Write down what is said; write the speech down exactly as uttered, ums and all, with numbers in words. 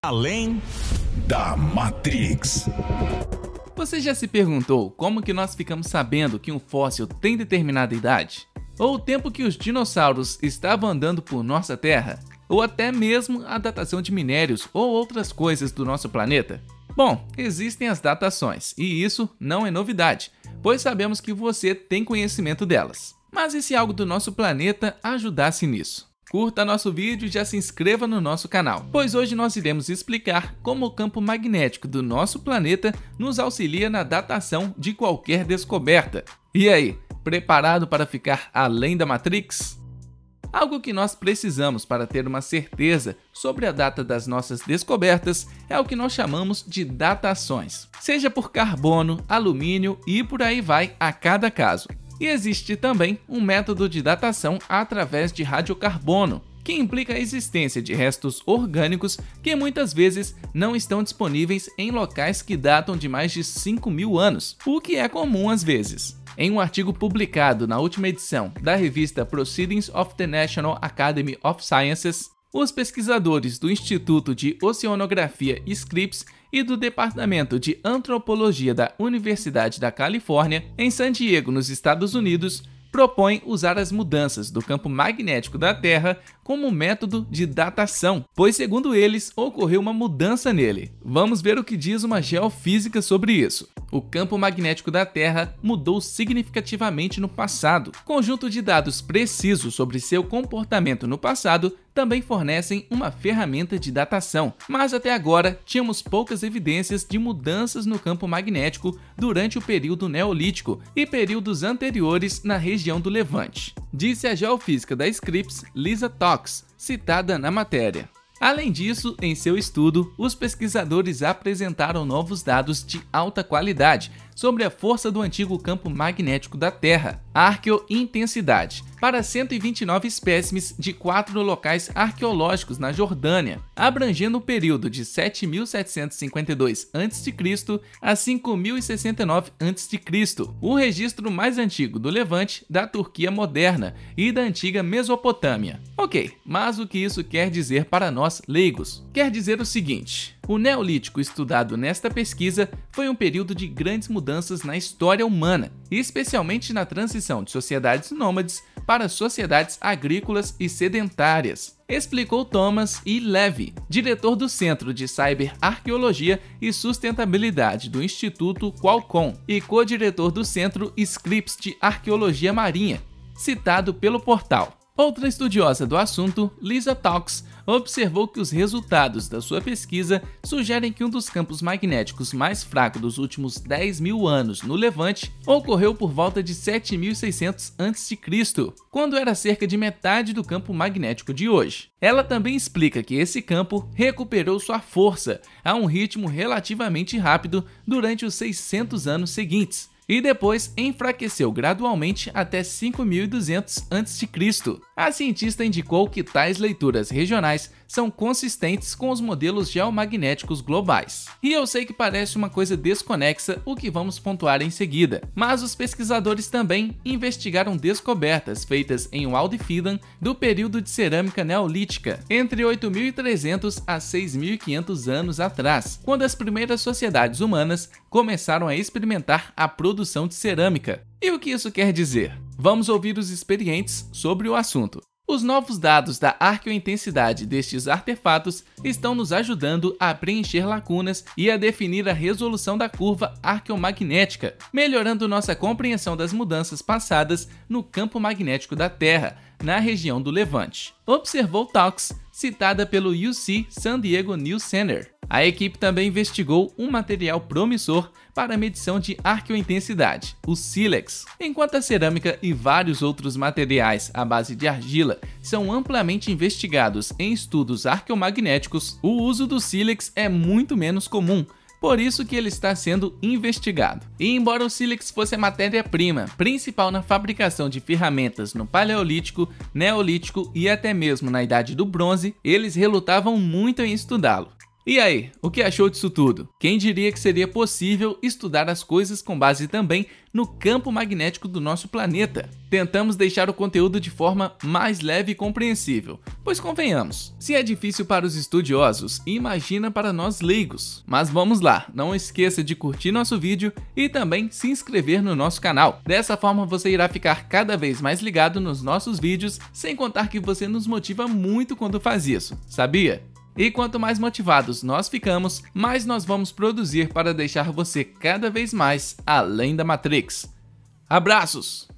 Além da Matrix. Você já se perguntou como que nós ficamos sabendo que um fóssil tem determinada idade? Ou o tempo que os dinossauros estavam andando por nossa Terra? Ou até mesmo a datação de minérios ou outras coisas do nosso planeta? Bom, existem as datações, e isso não é novidade, pois sabemos que você tem conhecimento delas. Mas e se algo do nosso planeta ajudasse nisso? Curta nosso vídeo e já se inscreva no nosso canal, pois hoje nós iremos explicar como o campo magnético do nosso planeta nos auxilia na datação de qualquer descoberta. E aí, preparado para ficar além da Matrix? Algo que nós precisamos para ter uma certeza sobre a data das nossas descobertas é o que nós chamamos de datações, seja por carbono, alumínio e por aí vai a cada caso. E existe também um método de datação através de radiocarbono, que implica a existência de restos orgânicos que muitas vezes não estão disponíveis em locais que datam de mais de cinco mil anos, o que é comum às vezes. Em um artigo publicado na última edição da revista Proceedings of the National Academy of Sciences, os pesquisadores do Instituto de Oceanografia Scripps e do Departamento de Antropologia da Universidade da Califórnia, em San Diego, nos Estados Unidos, propõem usar as mudanças do campo magnético da Terra como método de datação, pois, segundo eles, ocorreu uma mudança nele. Vamos ver o que diz uma geofísica sobre isso. O campo magnético da Terra mudou significativamente no passado. Conjunto de dados precisos sobre seu comportamento no passado também fornecem uma ferramenta de datação, mas até agora tínhamos poucas evidências de mudanças no campo magnético durante o período Neolítico e períodos anteriores na região do Levante, disse a geofísica da Scripps, Lisa Tox, citada na matéria. Além disso, em seu estudo, os pesquisadores apresentaram novos dados de alta qualidade sobre a força do antigo campo magnético da Terra, a arqueointensidade, para cento e vinte e nove espécimes de quatro locais arqueológicos na Jordânia, abrangendo o período de sete mil setecentos e cinquenta e dois antes de Cristo a cinco mil e sessenta e nove antes de Cristo, o registro mais antigo do Levante, da Turquia moderna e da antiga Mesopotâmia. Ok, mas o que isso quer dizer para nós leigos? Quer dizer o seguinte: o Neolítico estudado nesta pesquisa foi um período de grandes mudanças na história humana, especialmente na transição de sociedades nômades para sociedades agrícolas e sedentárias, explicou Thomas E. Levy, diretor do Centro de Cyberarqueologia e Sustentabilidade do Instituto Qualcomm e co-diretor do Centro Scripps de Arqueologia Marinha, citado pelo portal. Outra estudiosa do assunto, Lisa Tox, observou que os resultados da sua pesquisa sugerem que um dos campos magnéticos mais fracos dos últimos dez mil anos no Levante ocorreu por volta de sete mil e seiscentos antes de Cristo, quando era cerca de metade do campo magnético de hoje. Ela também explica que esse campo recuperou sua força a um ritmo relativamente rápido durante os seiscentos anos seguintes, e depois enfraqueceu gradualmente até cinco mil e duzentos antes de Cristo. A cientista indicou que tais leituras regionais são consistentes com os modelos geomagnéticos globais. E eu sei que parece uma coisa desconexa o que vamos pontuar em seguida, mas os pesquisadores também investigaram descobertas feitas em Waldfidern do período de cerâmica neolítica, entre oito mil e trezentos a seis mil e quinhentos anos atrás, quando as primeiras sociedades humanas começaram a experimentar a produção de cerâmica. E o que isso quer dizer? Vamos ouvir os experientes sobre o assunto. Os novos dados da arqueointensidade destes artefatos estão nos ajudando a preencher lacunas e a definir a resolução da curva arqueomagnética, melhorando nossa compreensão das mudanças passadas no campo magnético da Terra, na região do Levante, observou Tox, citada pelo U C San Diego News Center. A equipe também investigou um material promissor para a medição de arqueointensidade, o sílex. Enquanto a cerâmica e vários outros materiais à base de argila são amplamente investigados em estudos arqueomagnéticos, o uso do sílex é muito menos comum, por isso que ele está sendo investigado. E embora o sílex fosse a matéria-prima principal na fabricação de ferramentas no Paleolítico, Neolítico e até mesmo na Idade do Bronze, eles relutavam muito em estudá-lo. E aí, o que achou disso tudo? Quem diria que seria possível estudar as coisas com base também no campo magnético do nosso planeta? Tentamos deixar o conteúdo de forma mais leve e compreensível, pois convenhamos, se é difícil para os estudiosos, imagina para nós leigos. Mas vamos lá, não esqueça de curtir nosso vídeo e também se inscrever no nosso canal. Dessa forma você irá ficar cada vez mais ligado nos nossos vídeos, sem contar que você nos motiva muito quando faz isso, sabia? E quanto mais motivados nós ficamos, mais nós vamos produzir para deixar você cada vez mais além da Matrix. Abraços!